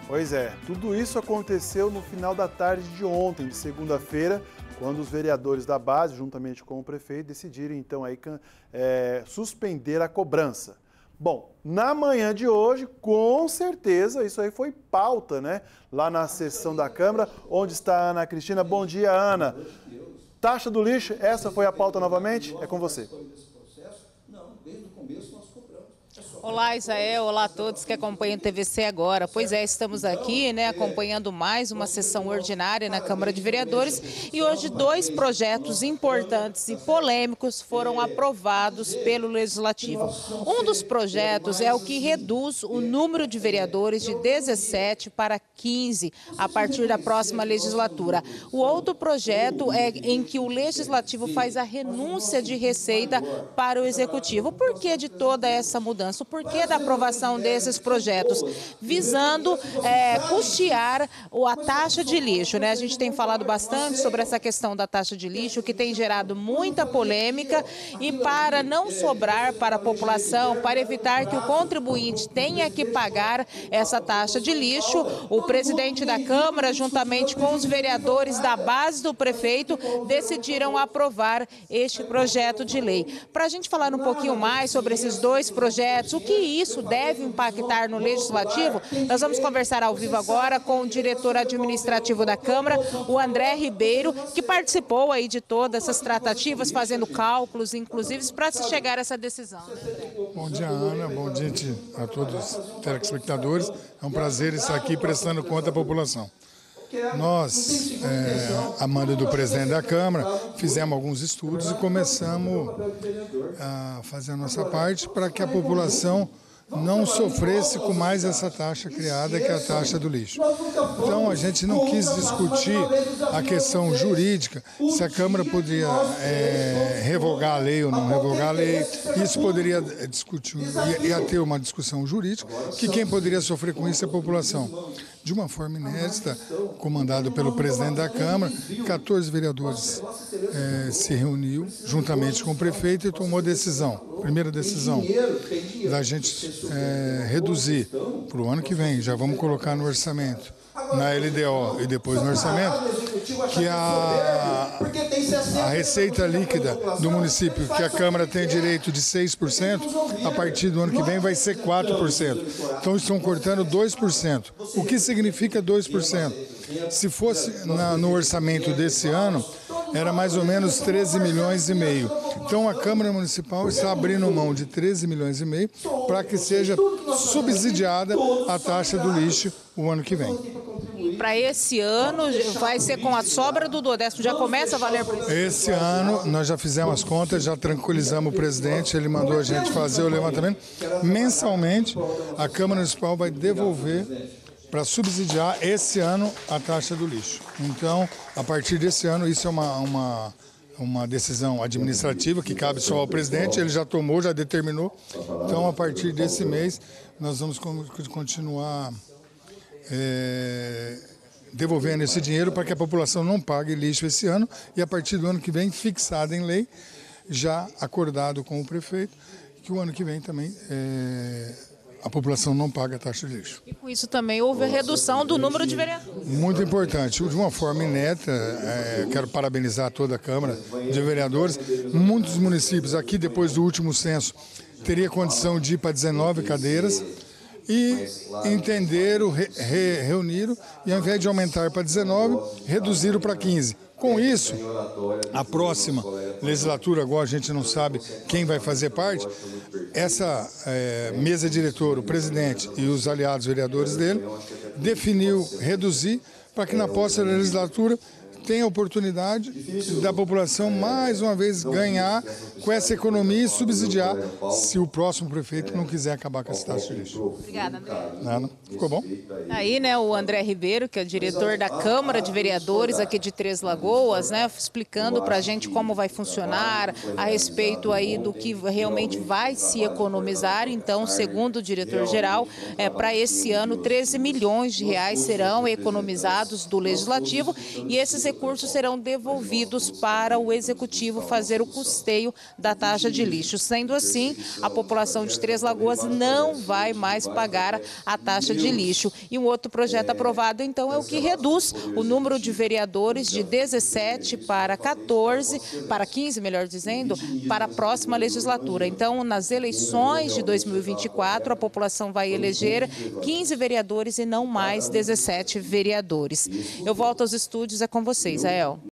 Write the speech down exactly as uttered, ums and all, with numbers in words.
Pois é, tudo isso aconteceu no final da tarde de ontem, de segunda-feira, quando os vereadores da base, juntamente com o prefeito, decidiram então aí, é, suspender a cobrança. Bom, na manhã de hoje, com certeza, isso aí foi pauta, né? Lá na sessão da Câmara, onde está a Ana Cristina. Bom dia, Ana. Taxa do lixo, essa foi a pauta novamente? É com você. Olá, Isael, olá a todos que acompanham o T V C agora. Pois é, estamos aqui, né, acompanhando mais uma sessão ordinária na Câmara de Vereadores e hoje dois projetos importantes e polêmicos foram aprovados pelo Legislativo. Um dos projetos é o que reduz o número de vereadores de dezessete para quinze a partir da próxima legislatura. O outro projeto é em que o Legislativo faz a renúncia de receita para o Executivo. Por que de toda essa mudança? O porquê da aprovação desses projetos? Visando é, custear a taxa de lixo, né? A gente tem falado bastante sobre essa questão da taxa de lixo, que tem gerado muita polêmica, e para não sobrar para a população, para evitar que o contribuinte tenha que pagar essa taxa de lixo, o presidente da Câmara, juntamente com os vereadores da base do prefeito, decidiram aprovar este projeto de lei. Para a gente falar um pouquinho mais sobre esses dois projetos, o que isso deve impactar no Legislativo, nós vamos conversar ao vivo agora com o diretor administrativo da Câmara, o André Ribeiro, que participou aí de todas essas tratativas, fazendo cálculos, inclusive, para se chegar a essa decisão. Bom dia, Ana. Bom dia a todos os telespectadores. É um prazer estar aqui prestando conta à população. Nós, é, a mando do presidente da Câmara, fizemos alguns estudos e começamos a fazer a nossa parte para que a população não sofresse com mais essa taxa criada, que é a taxa do lixo. Então, a gente não quis discutir a questão jurídica, se a Câmara poderia é, revogar a lei ou não revogar a lei. Isso poderia discutir, ia, ia ter uma discussão jurídica, que quem poderia sofrer com isso é a população. De uma forma inédita, comandado pelo presidente da Câmara, quatorze vereadores é, se reuniu juntamente com o prefeito e tomou decisão. Primeira decisão, da gente é, reduzir para o ano que vem, já vamos colocar no orçamento, na L D O e depois no orçamento, que a, a receita líquida do município, que a Câmara tem direito de seis por cento, a partir do ano que vem vai ser quatro por cento. Então estão cortando dois por cento. O que significa dois por cento? Se fosse na, no orçamento desse ano, era mais ou menos treze milhões e meio. Então a Câmara Municipal está abrindo mão de treze milhões e meio para que seja subsidiada a taxa do lixo o ano que vem. Para esse ano, vai ser com a sobra do duodécimo, já começa a valer por isso? Esse ano, nós já fizemos as contas, já tranquilizamos o presidente, ele mandou a gente fazer o levantamento. Mensalmente, a Câmara Municipal vai devolver para subsidiar esse ano a taxa do lixo. Então, a partir desse ano, isso é uma, uma, uma decisão administrativa que cabe só ao presidente, ele já tomou, já determinou. Então, a partir desse mês, nós vamos continuar É, devolvendo esse dinheiro para que a população não pague lixo esse ano e a partir do ano que vem, fixado em lei, já acordado com o prefeito, que o ano que vem também é, a população não paga a taxa de lixo. E com isso também houve a redução do número de vereadores. Muito importante, de uma forma inédita, é, quero parabenizar toda a Câmara de Vereadores. Muitos municípios aqui, depois do último censo, teria condição de ir para dezenove cadeiras, e entenderam, re, re, reuniram, e ao invés de aumentar para dezenove, reduziram para quinze. Com isso, a próxima legislatura, agora a gente não sabe quem vai fazer parte, essa é, mesa diretora, o presidente e os aliados vereadores dele, definiu reduzir para que na próxima legislatura tem a oportunidade da população mais uma vez ganhar com essa economia e subsidiar se o próximo prefeito não quiser acabar com essa taxa de lixo. Obrigada, André. Nada. Ficou bom? Aí, né, o André Ribeiro, que é o diretor da Câmara de Vereadores aqui de Três Lagoas, né, explicando para a gente como vai funcionar, a respeito aí do que realmente vai se economizar. Então, segundo o diretor-geral, é, para esse ano, treze milhões de reais serão economizados do Legislativo, e esses recursos serão devolvidos para o Executivo fazer o custeio da taxa de lixo. Sendo assim, a população de Três Lagoas não vai mais pagar a taxa de lixo. E um outro projeto aprovado, então, é o que reduz o número de vereadores de dezessete para quatorze, para quinze, melhor dizendo, para a próxima legislatura. Então, nas eleições de dois mil e vinte e quatro, a população vai eleger quinze vereadores e não mais dezessete vereadores. Eu volto aos estúdios, é com vocês, Ael.